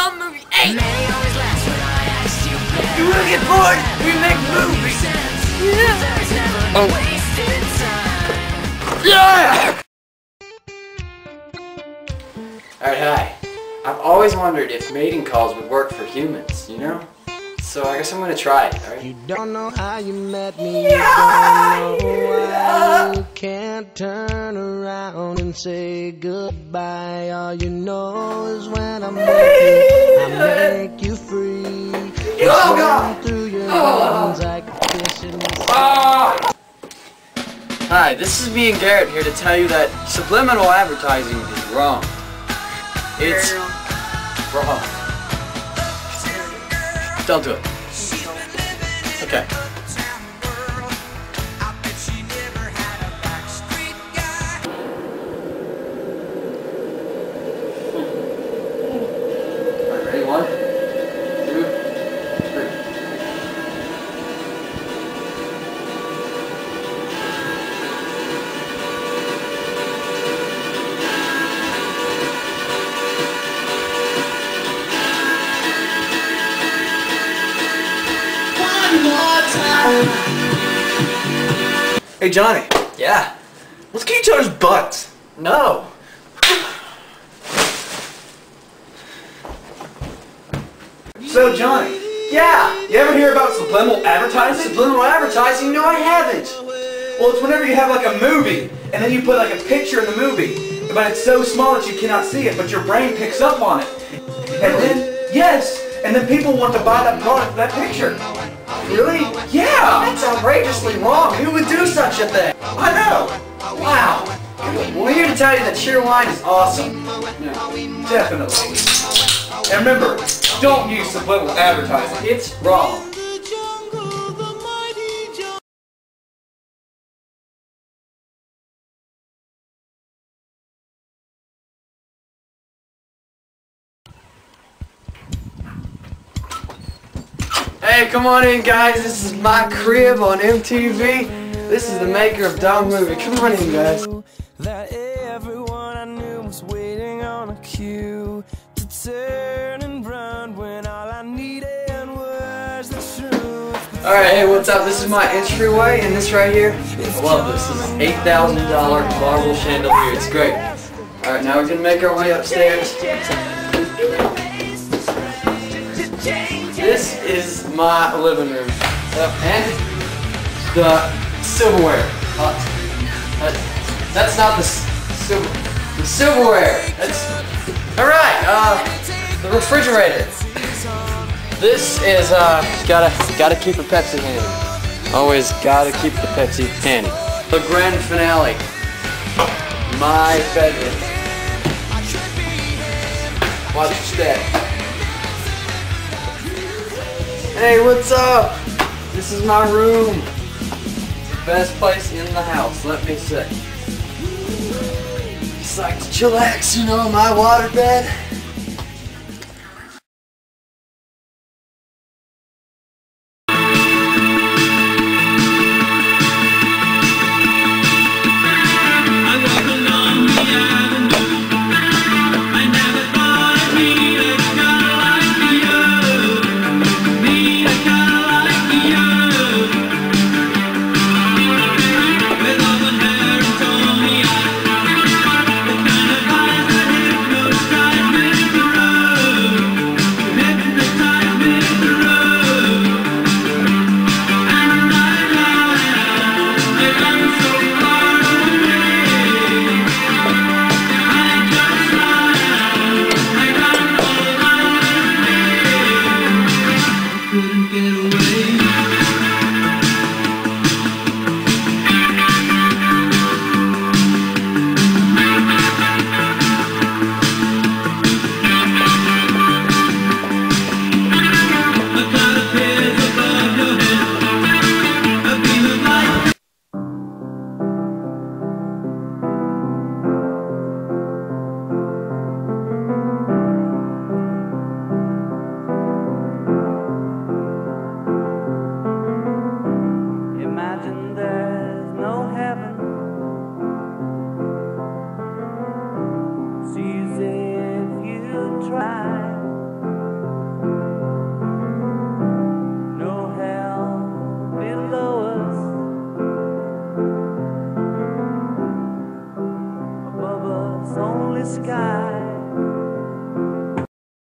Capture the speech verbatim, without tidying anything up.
Dumb Movie eight! You wanna get bored? We make movies! Yeah! Oh. Yeah! Alright, hi. I've always wondered if mating calls would work for humans, you know? So I guess I'm gonna try it, alright? You don't know how you met me, you don't know why you can't turn around and say goodbye. All you know is when I'm with you, I make you free. Oh God! Through your hands like kissing me. Hi, this is me and Garrett here to tell you that subliminal advertising is wrong. It's wrong. Don't do it. Okay. Alright, ready? One, two, three. Hey Johnny. Yeah. Let's get each other's butts. No. So Johnny. Yeah. You ever hear about subliminal advertising? Subliminal advertising? No, I haven't. Well, it's whenever you have like a movie, and then you put like a picture in the movie, but it's so small that you cannot see it, but your brain picks up on it. And then, yes, and then people want to buy that product for that picture. Really? Yeah! That's outrageously wrong. Who would do such a thing? I know! Wow. Well, we're here to tell you that cheer wine is awesome. Definitely. And remember, don't use subliminal advertising. It's wrong. Hey, come on in, guys. This is my crib on M T V. This is the maker of Dumb Movie. Come on in, guys. That everyone I knew was waiting on a cue to turn and run when all I needed was the truth. Alright, hey, what's up? This is my entryway, and this right here, I love this. This is an eight thousand dollar marble chandelier. It's great. Alright, now we're going to make our way upstairs. This is my living room. Uh, and the silverware. Uh, uh, that's not the silver. The silverware. That's alright. Uh, the refrigerator. This is uh, gotta gotta keep a Pepsi handy. Always gotta keep the Pepsi handy. The grand finale. My bedroom. Watch your step. Hey, what's up? This is my room. The best place in the house, let me say. Just like to chillax, you know, my waterbed. only sky.